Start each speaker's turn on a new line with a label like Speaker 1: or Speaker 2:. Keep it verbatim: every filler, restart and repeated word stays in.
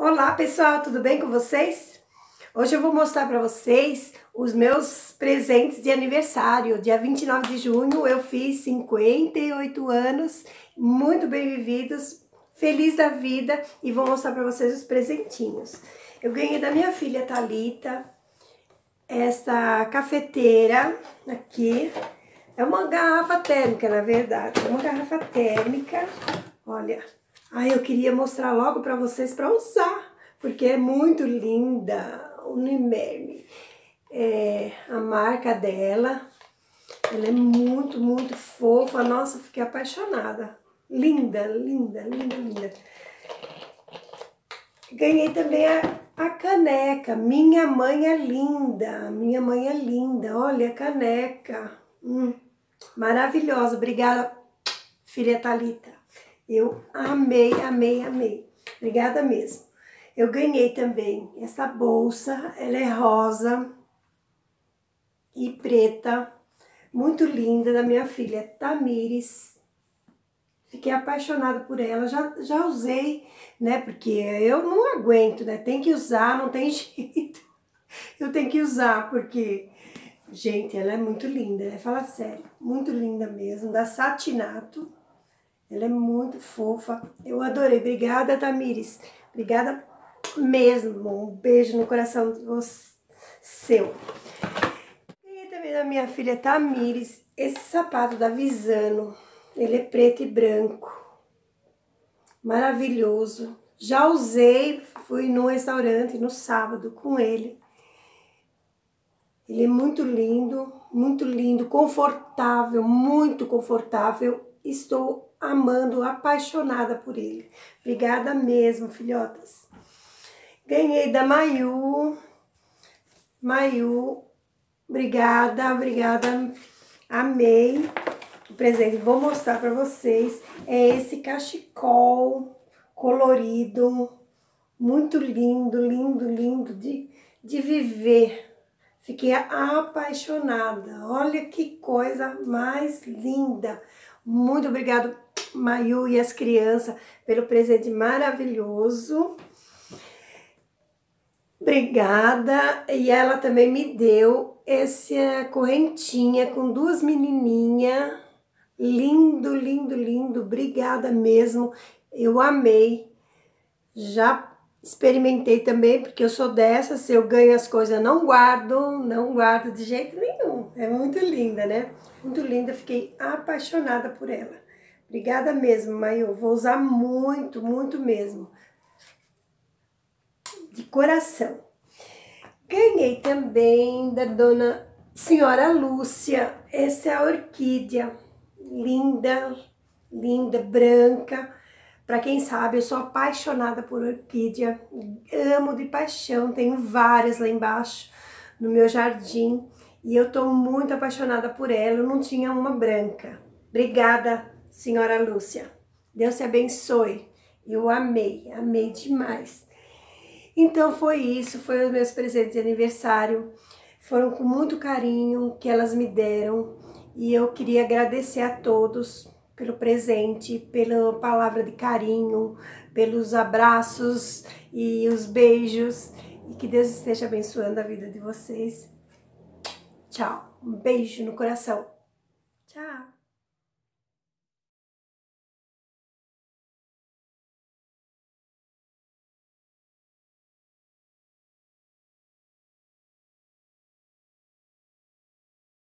Speaker 1: Olá pessoal, tudo bem com vocês? Hoje eu vou mostrar para vocês os meus presentes de aniversário. Dia vinte e nove de junho eu fiz cinquenta e oito anos, muito bem vividos, feliz da vida, e vou mostrar para vocês os presentinhos. Eu ganhei da minha filha Thalita essa cafeteira aqui, é uma garrafa térmica na verdade, é uma garrafa térmica, olha. Aí eu queria mostrar logo para vocês para usar, porque é muito linda, Unimerme. É a marca dela, ela é muito, muito fofa, nossa, fiquei apaixonada. Linda, linda, linda, linda. Ganhei também a, a caneca, minha mãe é linda, minha mãe é linda, olha a caneca, hum, maravilhosa, obrigada filha Thalita. Eu amei, amei, amei. Obrigada mesmo. Eu ganhei também essa bolsa, ela é rosa e preta, muito linda, da minha filha Tamires. Fiquei apaixonada por ela, já, já usei, né, porque eu não aguento, né, tem que usar, não tem jeito. Eu tenho que usar, porque, gente, ela é muito linda, né, fala sério, muito linda mesmo, da Satinato. Ela é muito fofa. Eu adorei. Obrigada, Tamires. Obrigada mesmo. Um beijo no coração de você. Seu. E também da minha filha Tamires, esse sapato da Visano. Ele é preto e branco. Maravilhoso. Já usei, fui no restaurante no sábado com ele. Ele é muito lindo, muito lindo, confortável, muito confortável. Estou amando, apaixonada por ele. Obrigada mesmo, filhotas. Ganhei da Mayu. Mayu, obrigada, obrigada. Amei o presente. Vou mostrar para vocês. É esse cachecol colorido. Muito lindo, lindo, lindo de, de viver. Fiquei apaixonada. Olha que coisa mais linda. Muito obrigada, Mayu e as crianças, pelo presente maravilhoso. Obrigada. E ela também me deu essa correntinha com duas menininhas. Lindo, lindo, lindo. Obrigada mesmo. Eu amei. Já experimentei também, porque eu sou dessa, se eu ganho as coisas, não guardo, não guardo de jeito nenhum. É muito linda, né? Muito linda, fiquei apaixonada por ela. Obrigada mesmo, Mayu. Vou usar muito, muito mesmo. De coração. Ganhei também da dona senhora Lúcia. Essa é a orquídea. Linda, linda, branca. Para quem sabe, eu sou apaixonada por orquídea, amo de paixão, tenho várias lá embaixo no meu jardim e eu tô muito apaixonada por ela, eu não tinha uma branca. Obrigada, senhora Lúcia, Deus te abençoe, eu amei, amei demais. Então foi isso, foi os meus presentes de aniversário, foram com muito carinho que elas me deram e eu queria agradecer a todos pelo presente, pela palavra de carinho, pelos abraços e os beijos. E que Deus esteja abençoando a vida de vocês. Tchau. Um beijo no coração. Tchau.